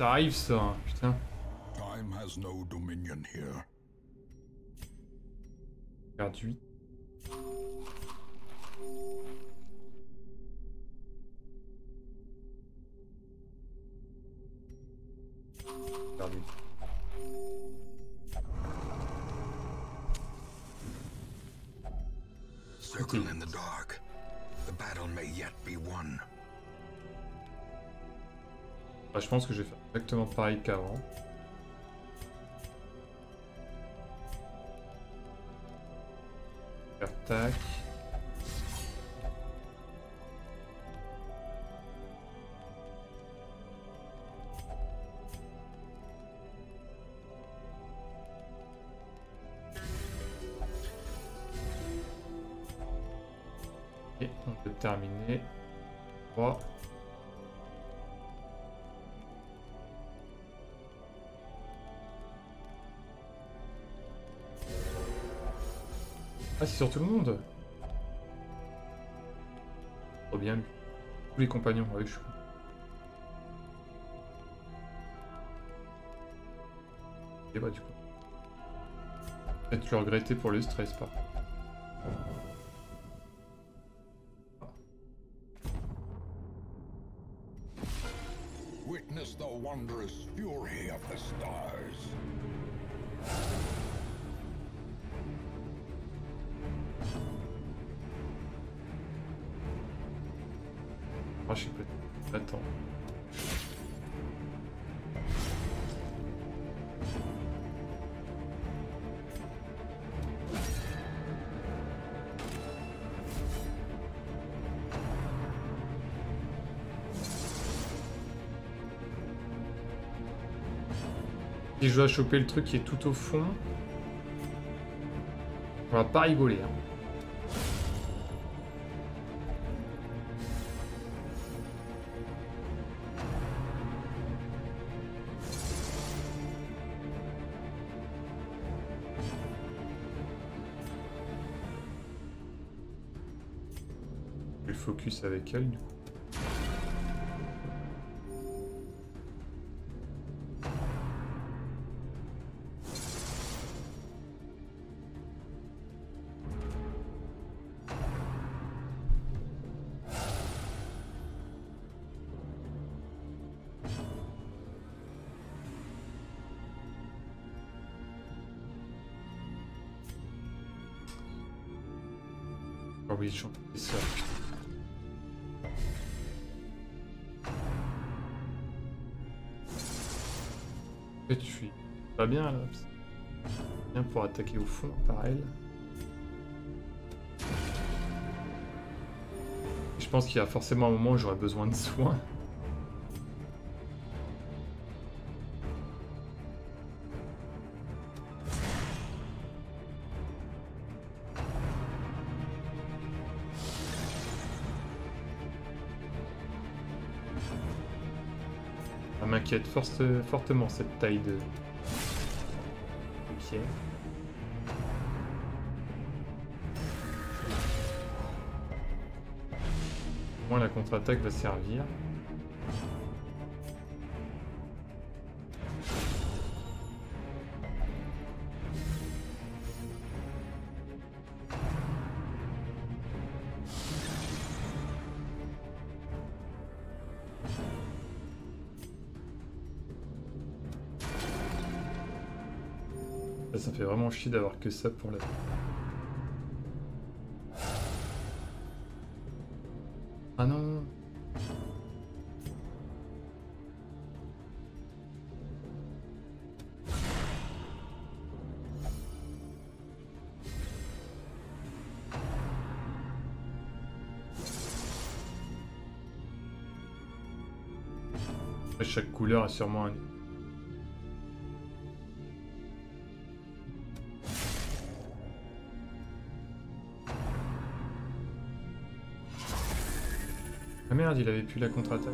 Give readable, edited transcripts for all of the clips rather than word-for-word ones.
Ça arrive ça, hein, putain. Time has no dominion here. Garde 8. Garde 8. Circle in the dark. The battle may yet be won. Ah, je pense que je vais faire exactement pareil qu'avant. Faire tac. Et on peut terminer. 3. Ah, c'est sur tout le monde. Trop bien lui. Tous les compagnons, ouais, je suis... Et bah du coup. Peut-être le regretter pour le stress, pas. Witness the wondrous fury of the stars. Ah, je sais pas. Attends. Si je dois choper le truc qui est tout au fond, on va pas rigoler. Hein. Je vais le focus avec elle du coup. Ah oui, j'en ai ça. Et tu suis pas bien là. Bien pour attaquer au fond par elle. Je pense qu'il y a forcément un moment où j'aurai besoin de soins. Ça m'inquiète fortement cette taille de pierre. Au moins la contre-attaque va servir. Là, ça fait vraiment chier d'avoir que ça pour la... Ah non! Chaque couleur a sûrement un... Ah merde, il avait plus la contre-attaque.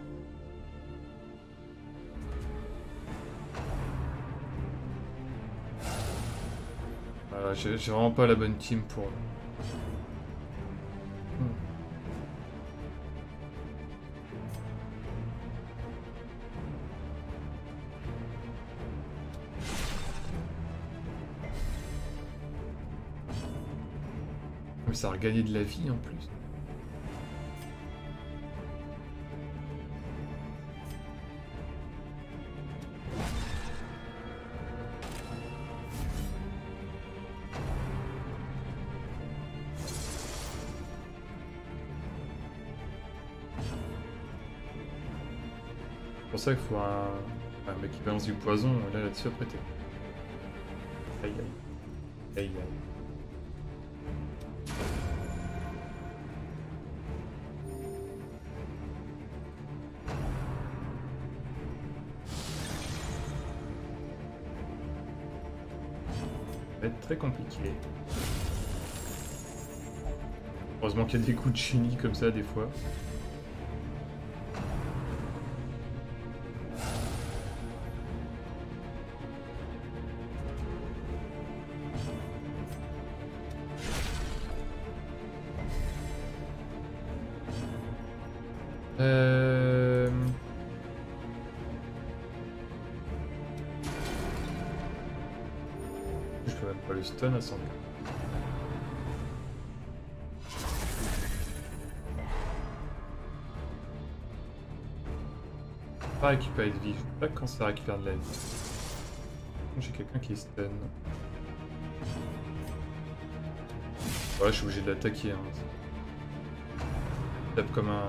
J'ai vraiment pas la bonne team pour... mais ça a regagné de la vie en plus. C'est pour ça qu'il faut un mec qui balance du poison, là-dessus après t'es... Aïe aïe. Aïe aïe. Ça va être très compliqué. Heureusement qu'il y a des coups de chenille comme ça des fois. Je peux même pas le stun à 100. Pas récupérer de vie, je sais pas quand ça récupère de la vie. J'ai quelqu'un qui est stun. Ouais, je suis obligé de l'attaquer. Hein. Je tape comme un...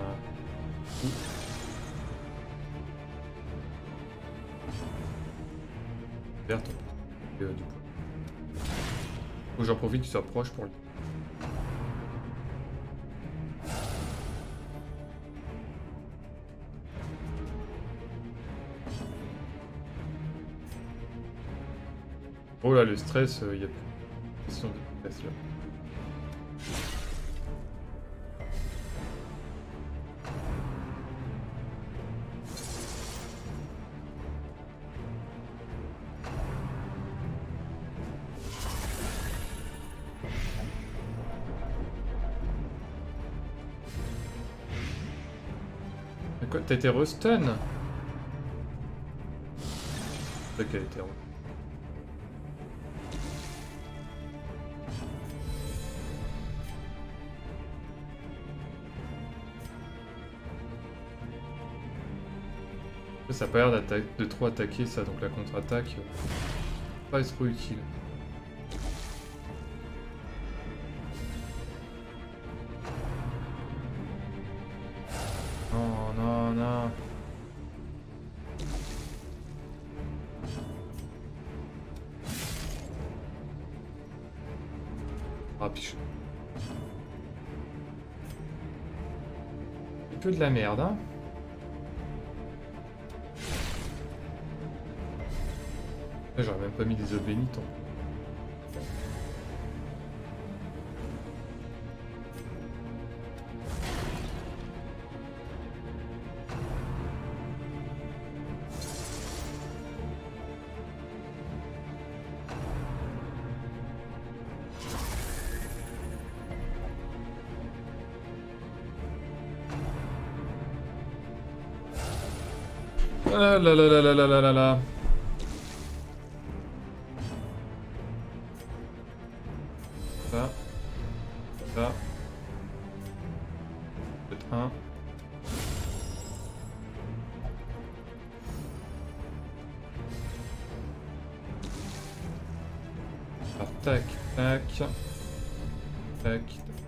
Vert, du coup. Faut que j'en profite, tu s'approches pour lui. Oh là, le stress, il y a plus de question de stress là. Quoi, t'as été restun? C'est vrai qu'elle a été re... Ça a pas l'air de trop attaquer ça, donc la contre-attaque pas être trop utile. Non, non, non. Ah, piche. Un peu de la merde, hein. J'aurais même pas mis des œufs bénitons. Ah là là là là là là là là. Ça. Ça. Peut-être un. Alors, tac, tac. Tac.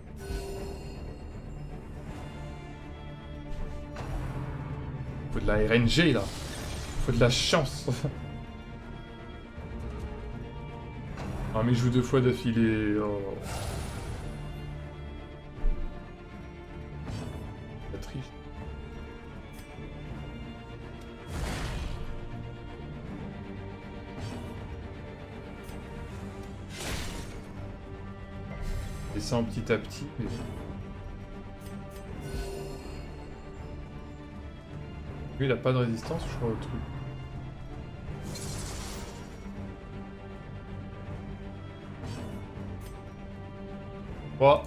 Faut de la RNG là. Faut de la chance. Ah mais je joue 2 fois d'affilée. Oh. La triche. Descend petit à petit. Mais... lui il a pas de résistance je crois au truc. Oh.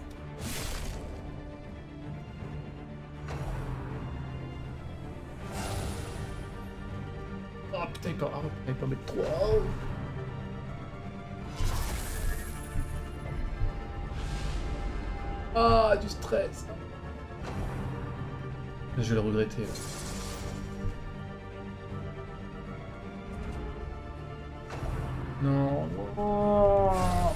Oh putain il peut mettre 3. Oh. Ah, du stress. Je vais le regretter. Non. Oh.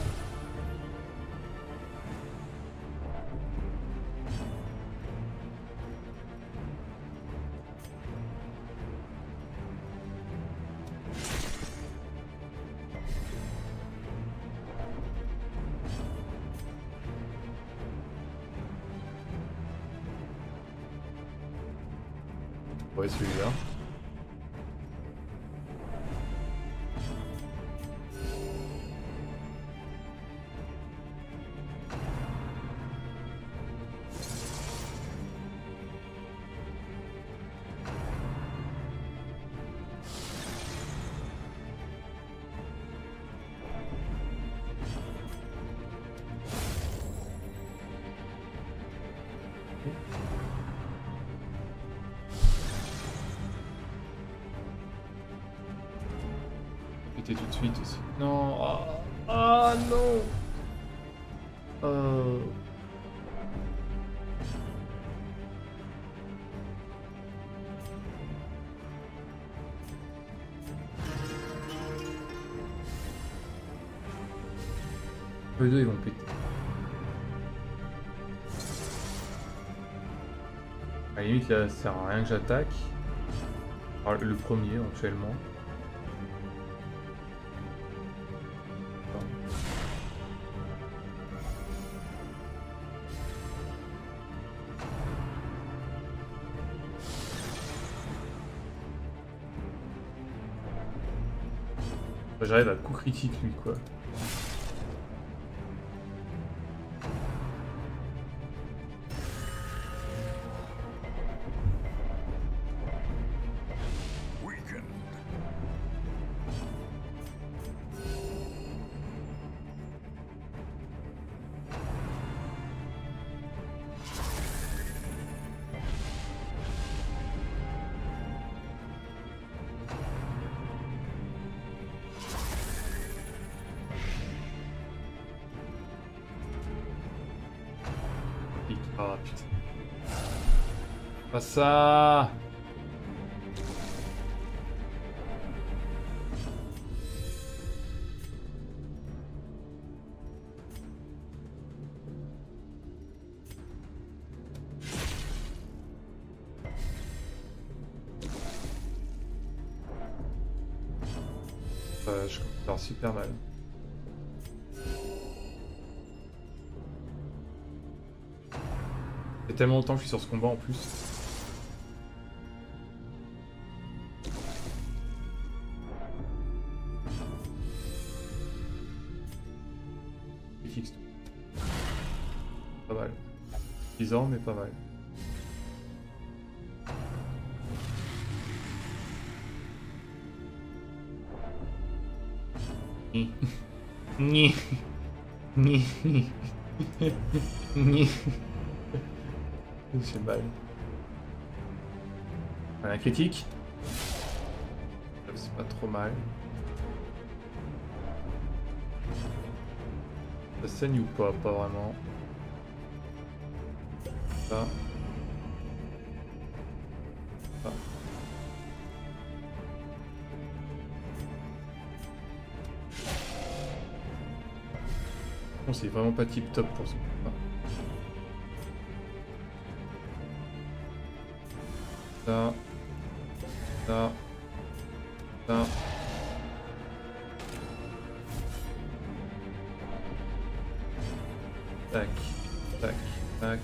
Ouais, celui-là. Tout de suite aussi. Non. Ah non. Les deux ils vont péter. À la limite là ça sert à rien que j'attaque. Le premier actuellement. J'arrive à coup critique lui quoi. Ah putain. Pas ça. Je commence super mal. Ça fait tellement longtemps que je suis sur ce combat en plus. Pas mal. Bizarre mais pas mal. Ni. Ni. Ni. J'ai mal. Un critique. C'est pas trop mal. Ça saigne ou pas? Pas vraiment. Ça. Ça. Bon, c'est vraiment pas tip top pour ce combat. Ça. Ça. Ça. Tac. Tac. Tac.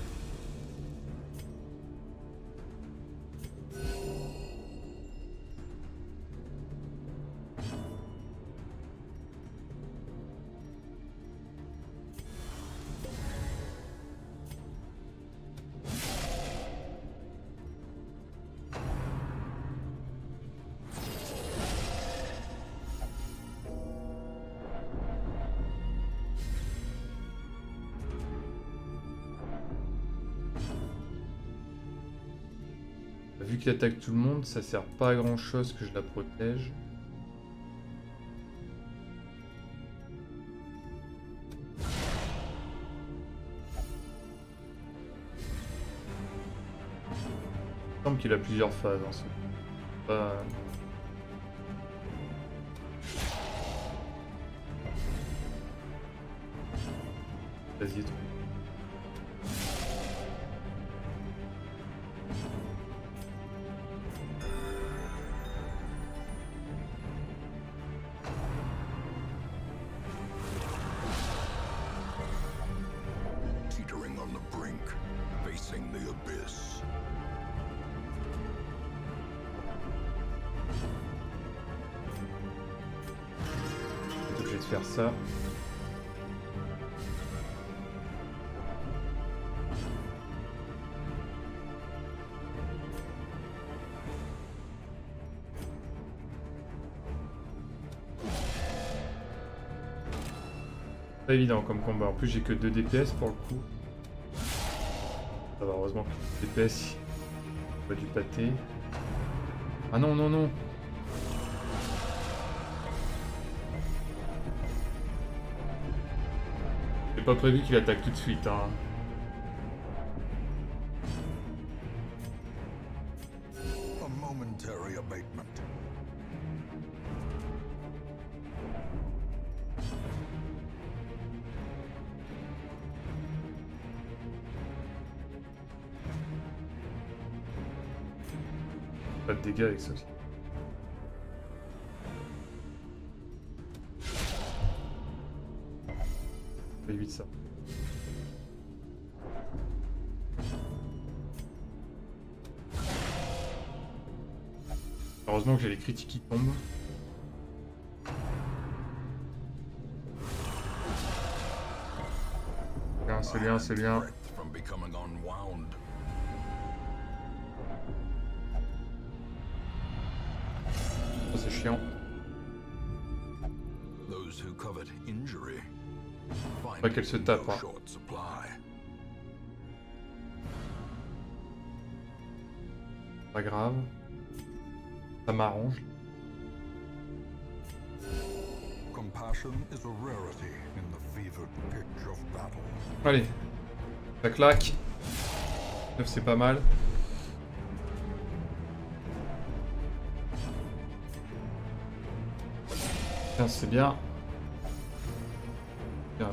Vu qu'il attaque tout le monde, ça sert pas à grand chose que je la protège. semble qu'il a plusieurs phases. Hein, pas... Vas-y, trop. Teetering on the brink, facing the abyss. Je suis obligé de faire ça. Pas évident comme combat. En plus, j'ai que 2 DPS pour le coup. Ça va, heureusement que le DPS, il pas du pâté. Ah non, non, non. J'ai pas prévu qu'il attaque tout de suite. Hein. A momentary abatement. Pas de dégâts avec ça aussi. On évite ça. Heureusement que j'ai les critiques qui tombent. Bien, c'est bien, c'est bien. From becoming unwound. Ça, c'est chiant. Those who covet injury find Pas qu'elle se tape. Hein. short supply. Pas grave. Ça m'arrange. Compassion is a rarity in the fevered pitch of battle. Allez. Ça claque. 9, c'est pas mal. C'est bien. Bien.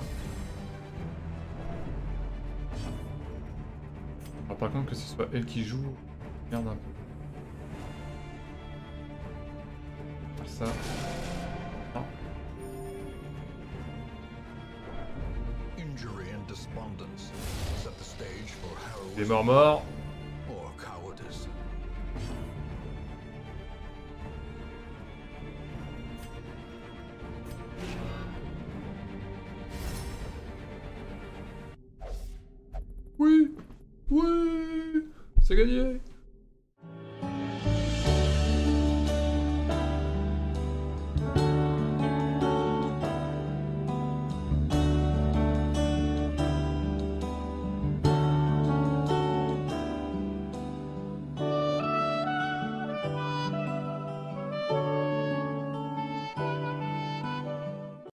Alors par contre que ce soit elle qui joue, merde un peu. Faire ça. Non. Injury and despondence set the stage for Les heroism morts. or cowardice. Oui. Oui. C'est gagné.